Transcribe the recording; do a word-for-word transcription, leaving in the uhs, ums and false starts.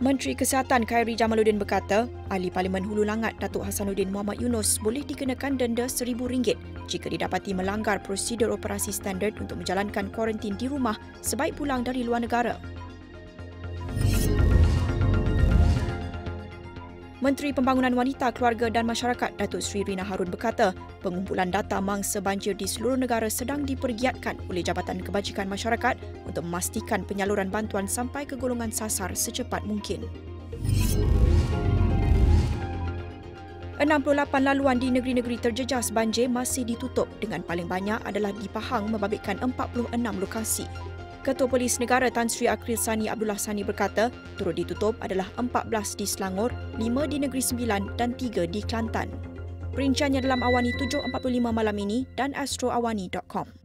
Menteri Kesihatan Khairi Jamaluddin berkata, Ahli Parlimen Hulu Langat Datuk Hasanuddin Mohamad Yunus boleh dikenakan denda seribu ringgit jika didapati melanggar prosedur operasi standard untuk menjalankan kuarantin di rumah sebaik pulang dari luar negara. Menteri Pembangunan Wanita, Keluarga dan Masyarakat Datuk Seri Rina Harun berkata, pengumpulan data mangsa banjir di seluruh negara sedang dipergiatkan oleh Jabatan Kebajikan Masyarakat untuk memastikan penyaluran bantuan sampai ke golongan sasar secepat mungkin. enam puluh lapan laluan di negeri-negeri terjejas banjir masih ditutup dengan paling banyak adalah di Pahang membabitkan empat puluh enam lokasi. Ketua Polis Negara Tan Sri Akhil Sani Abdullah Sani berkata, turut ditutup adalah empat belas di Selangor, lima di Negeri Sembilan dan tiga di Kelantan. Perinciannya dalam Awani tujuh empat puluh lima malam ini dan astro awani dot com.